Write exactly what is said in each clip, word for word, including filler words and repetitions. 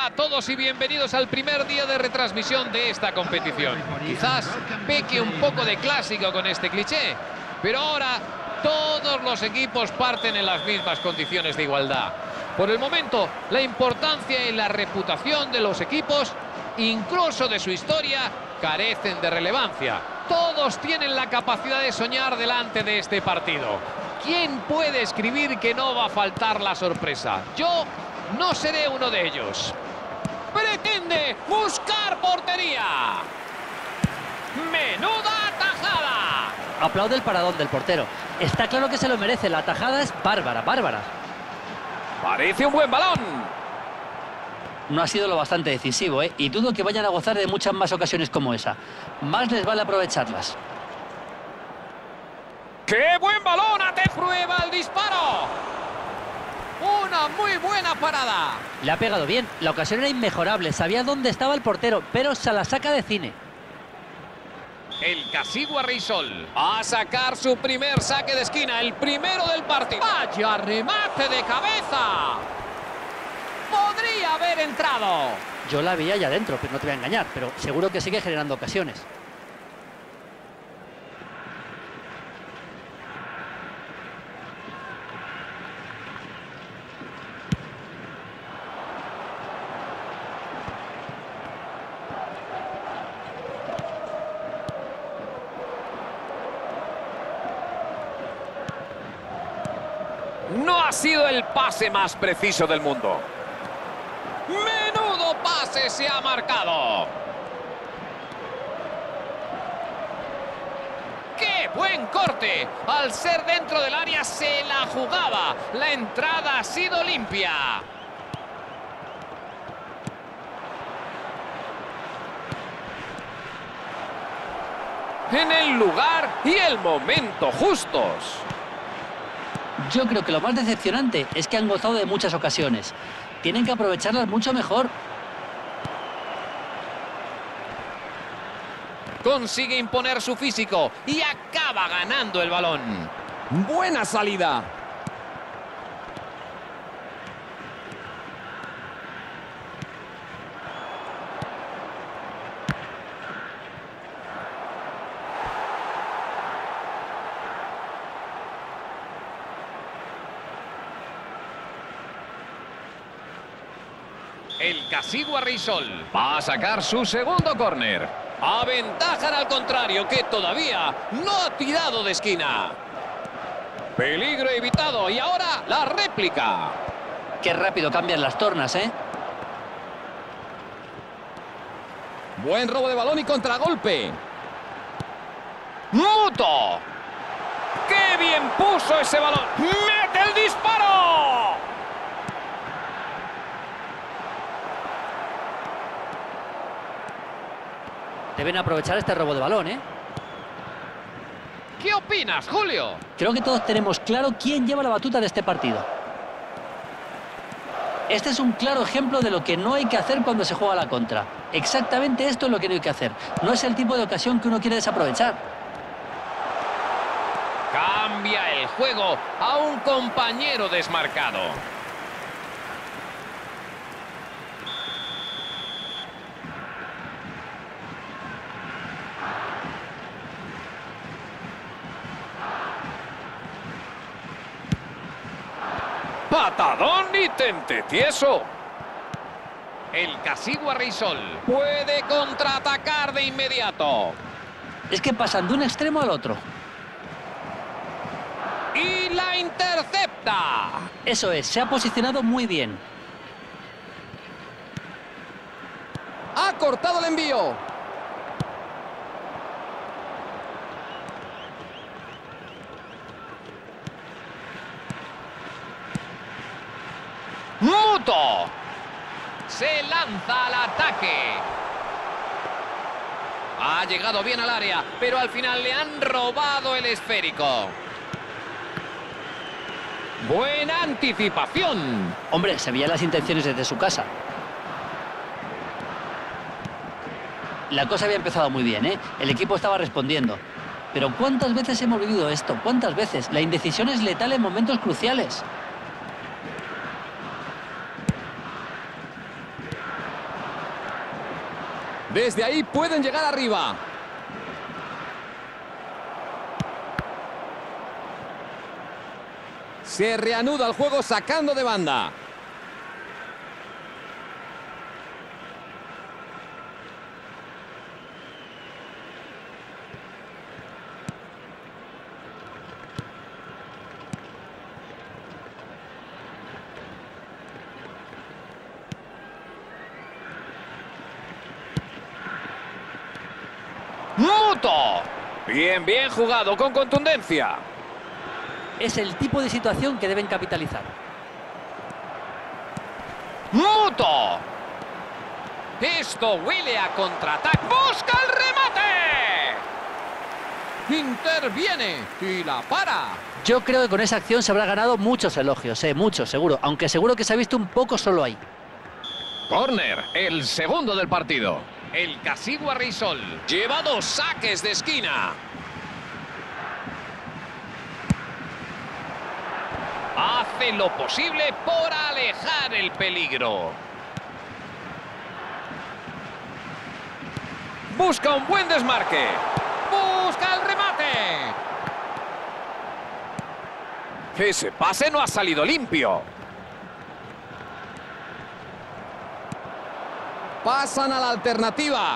Hola a todos y bienvenidos al primer día de retransmisión de esta competición. Quizás peque un poco de clásico con este cliché, pero ahora todos los equipos parten en las mismas condiciones de igualdad. Por el momento, la importancia y la reputación de los equipos, incluso de su historia, carecen de relevancia. Todos tienen la capacidad de soñar delante de este partido. ¿Quién puede escribir que no va a faltar la sorpresa? Yo no seré uno de ellos. Pretende buscar portería. ¡Menuda tajada! Aplaude el paradón del portero. Está claro que se lo merece. La tajada es bárbara, bárbara. Parece un buen balón. No ha sido lo bastante decisivo, ¿eh? Y dudo que vayan a gozar de muchas más ocasiones como esa. Más les vale aprovecharlas. ¡Qué buen balón! ¡Te prueba el disparo! ¡Una muy buena parada! Le ha pegado bien. La ocasión era inmejorable. Sabía dónde estaba el portero, pero se la saca de cine. El Casigua Reysol a sacar su primer saque de esquina, el primero del partido. ¡Vaya remate de cabeza! ¡Podría haber entrado! Yo la veía allá adentro, pero no te voy a engañar, pero seguro que sigue generando ocasiones. No ha sido el pase más preciso del mundo. ¡Menudo pase se ha marcado! ¡Qué buen corte! Al ser dentro del área se la jugaba. La entrada ha sido limpia. En el lugar y el momento justos. Yo creo que lo más decepcionante es que han gozado de muchas ocasiones. Tienen que aprovecharlas mucho mejor. Consigue imponer su físico y acaba ganando el balón. Buena salida. El Casigua Reysol va a sacar su segundo córner. Aventajan al contrario, que todavía no ha tirado de esquina. Peligro evitado y ahora la réplica. Qué rápido cambian las tornas, ¿eh? Buen robo de balón y contragolpe. ¡Muto! ¡Qué bien puso ese balón! ¡Mete el disparo! Deben aprovechar este robo de balón, ¿eh? ¿Qué opinas, Julio? Creo que todos tenemos claro quién lleva la batuta de este partido. Este es un claro ejemplo de lo que no hay que hacer cuando se juega a la contra. Exactamente esto es lo que no hay que hacer. No es el tipo de ocasión que uno quiere desaprovechar. Cambia el juego a un compañero desmarcado. Patadón y tente tieso. El Casigua Reysol puede contraatacar de inmediato. Es que pasan de un extremo al otro. Y la intercepta. Eso es, se ha posicionado muy bien. Ha cortado el envío. Muto. Se lanza al ataque. Ha llegado bien al área, pero al final le han robado el esférico. Buena anticipación. Hombre, se veían las intenciones desde su casa. La cosa había empezado muy bien, ¿eh? El equipo estaba respondiendo. Pero ¿cuántas veces hemos vivido esto? ¿Cuántas veces? La indecisión es letal en momentos cruciales. Desde ahí pueden llegar arriba. Se reanuda el juego sacando de banda. ¡Muto! Bien, bien jugado, con contundencia. Es el tipo de situación que deben capitalizar. ¡Muto! Esto huele a contraataque. ¡Busca el remate! Interviene y la para. Yo creo que con esa acción se habrá ganado muchos elogios, eh, muchos, seguro. Aunque seguro que se ha visto un poco solo ahí. Córner, el segundo del partido. El Castigua Reysol lleva dos saques de esquina. Hace lo posible por alejar el peligro. Busca un buen desmarque. Busca el remate. Ese pase no ha salido limpio. Pasan a la alternativa.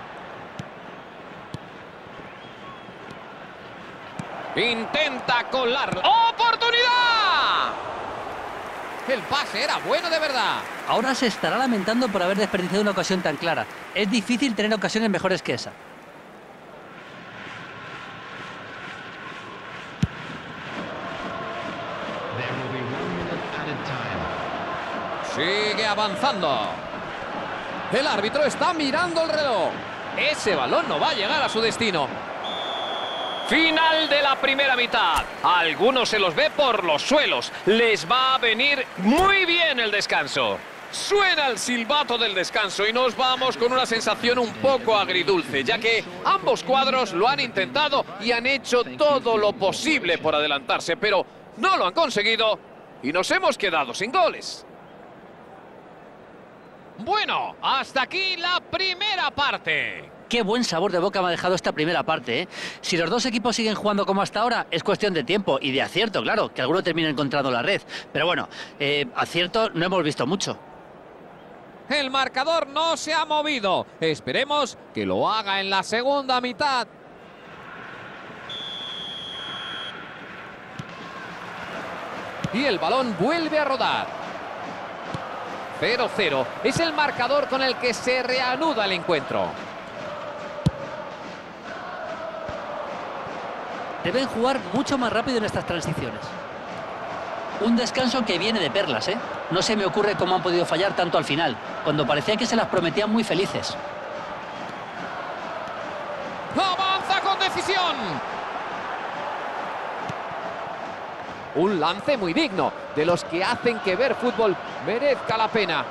Intenta colarlo. ¡Oportunidad! El pase era bueno de verdad. Ahora se estará lamentando por haber desperdiciado una ocasión tan clara. Es difícil tener ocasiones mejores que esa. Sigue avanzando. El árbitro está mirando el reloj. Ese balón no va a llegar a su destino. Final de la primera mitad. A algunos se los ve por los suelos. Les va a venir muy bien el descanso. Suena el silbato del descanso y nos vamos con una sensación un poco agridulce, ya que ambos cuadros lo han intentado y han hecho todo lo posible por adelantarse, pero no lo han conseguido y nos hemos quedado sin goles. Bueno, hasta aquí la primera parte. Qué buen sabor de boca me ha dejado esta primera parte, ¿eh? Si los dos equipos siguen jugando como hasta ahora, es cuestión de tiempo y de acierto, claro, que alguno termine encontrando la red. Pero bueno, eh, acierto no hemos visto mucho. El marcador no se ha movido. Esperemos que lo haga en la segunda mitad. Y el balón vuelve a rodar. cero cero es el marcador con el que se reanuda el encuentro. Deben jugar mucho más rápido en estas transiciones. Un descanso que viene de perlas, ¿eh? No se me ocurre cómo han podido fallar tanto al final, cuando parecía que se las prometían muy felices. ¡Avanza con decisión! Un lance muy digno, de los que hacen que ver fútbol merezca la pena.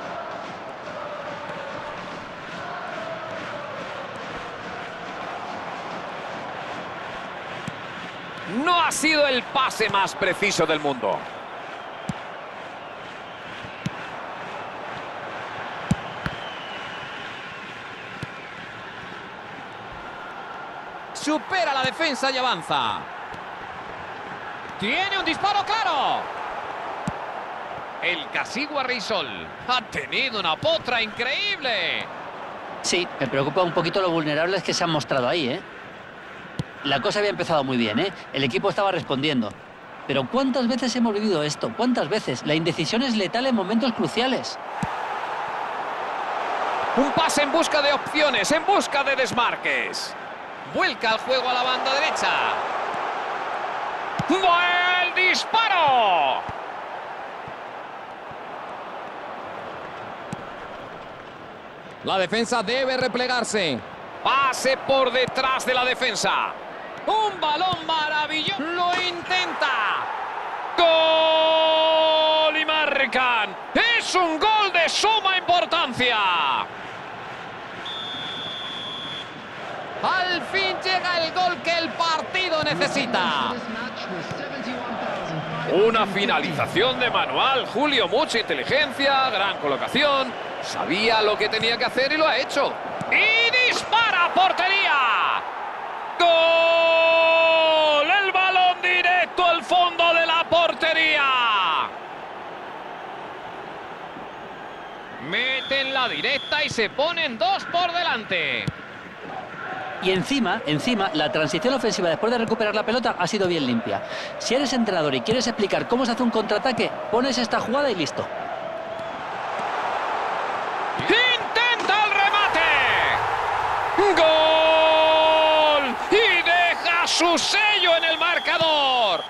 No ha sido el pase más preciso del mundo. Supera la defensa y avanza. ¡Tiene un disparo claro! El Castigua Reysol ha tenido una potra increíble. Sí, me preocupa un poquito lo vulnerables que se han mostrado ahí, ¿eh? La cosa había empezado muy bien, ¿eh? El equipo estaba respondiendo. Pero ¿cuántas veces hemos vivido esto? ¿Cuántas veces? La indecisión es letal en momentos cruciales. Un pase en busca de opciones, en busca de desmarques. Vuelca el juego a la banda derecha. ¡Buen disparo! La defensa debe replegarse. Pase por detrás de la defensa. Un balón maravilloso. Lo intenta. ¡Gol! Y marcan. Es un gol de suma importancia. Al fin llega el gol que el partido necesita. Una finalización de manual. Julio, mucha inteligencia, gran colocación. Sabía lo que tenía que hacer y lo ha hecho. ¡Y dispara a portería! ¡Gol! El balón directo al fondo de la portería. Meten la directa y se ponen dos por delante. Y encima, encima, la transición ofensiva después de recuperar la pelota ha sido bien limpia. Si eres entrenador y quieres explicar cómo se hace un contraataque, pones esta jugada y listo. ¡Intenta el remate! ¡Gol! Y deja su sello en el marcador.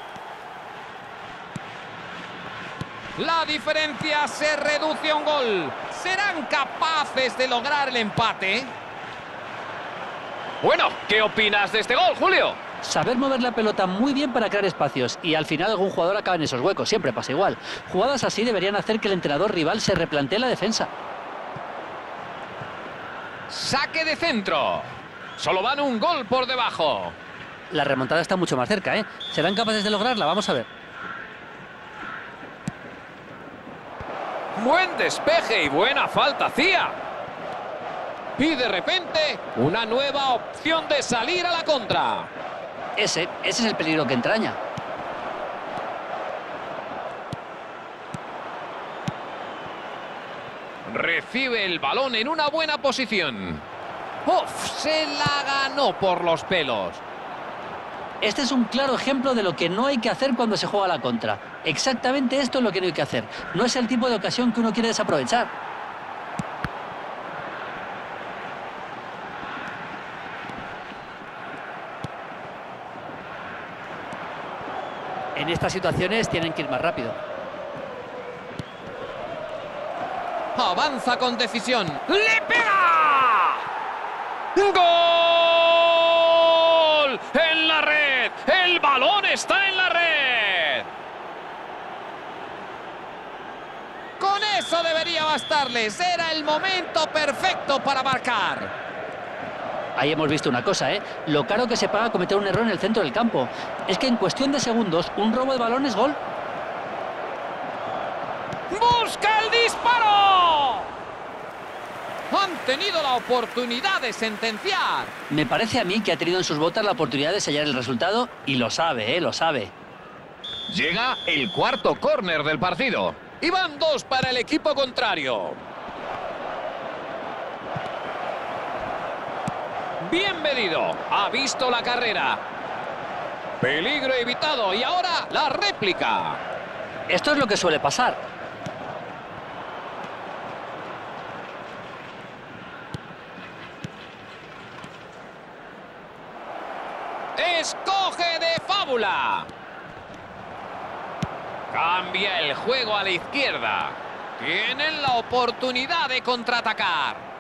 La diferencia se reduce a un gol. ¿Serán capaces de lograr el empate? Bueno, ¿qué opinas de este gol, Julio? Saber mover la pelota muy bien para crear espacios y al final algún jugador acaba en esos huecos, siempre pasa igual. Jugadas así deberían hacer que el entrenador rival se replantee la defensa. Saque de centro. Solo van un gol por debajo. La remontada está mucho más cerca, ¿eh? ¿Serán capaces de lograrla? Vamos a ver. Buen despeje y buena falta hacía. Y de repente, una nueva opción de salir a la contra. Ese, ese es el peligro que entraña. Recibe el balón en una buena posición. ¡Uf! Se la ganó por los pelos. Este es un claro ejemplo de lo que no hay que hacer cuando se juega a la contra. Exactamente esto es lo que no hay que hacer. No es el tipo de ocasión que uno quiere desaprovechar. En estas situaciones tienen que ir más rápido. Avanza con decisión. ¡Le pega! ¡Gol! ¡En la red! ¡El balón está en la red! Con eso debería bastarles. Era el momento perfecto para marcar. Ahí hemos visto una cosa, ¿eh? Lo caro que se paga cometer un error en el centro del campo. Es que en cuestión de segundos, un robo de balón es gol. ¡Busca el disparo! Han tenido la oportunidad de sentenciar. Me parece a mí que ha tenido en sus botas la oportunidad de sellar el resultado y lo sabe, ¿eh? Lo sabe. Llega el cuarto córner del partido. Y van dos para el equipo contrario. Bien medido. Ha visto la carrera. Peligro evitado. Y ahora la réplica. Esto es lo que suele pasar. Escoge de fábula. Cambia el juego a la izquierda. Tienen la oportunidad de contraatacar.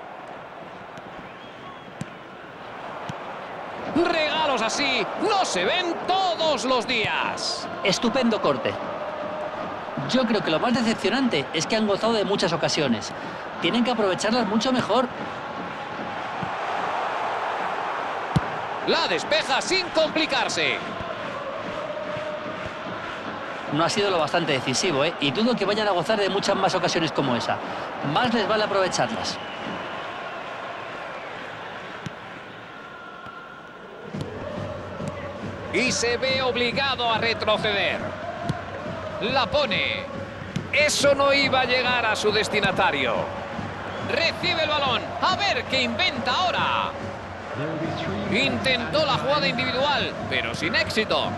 Regalos así no se ven todos los días. Estupendo corte. Yo creo que lo más decepcionante es que han gozado de muchas ocasiones. Tienen que aprovecharlas mucho mejor. La despeja sin complicarse. No ha sido lo bastante decisivo, ¿eh? Y dudo que vayan a gozar de muchas más ocasiones como esa. Más les vale aprovecharlas. Y se ve obligado a retroceder. La pone. Eso no iba a llegar a su destinatario. Recibe el balón. A ver qué inventa ahora. Intentó la jugada individual, pero sin éxito.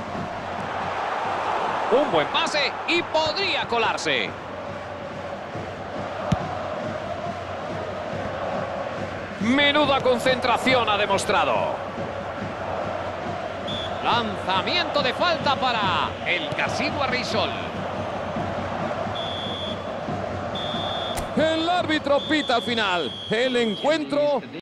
Un buen pase y podría colarse. Menuda concentración ha demostrado. Lanzamiento de falta para el Casigua Reysol. El árbitro pita al final. El encuentro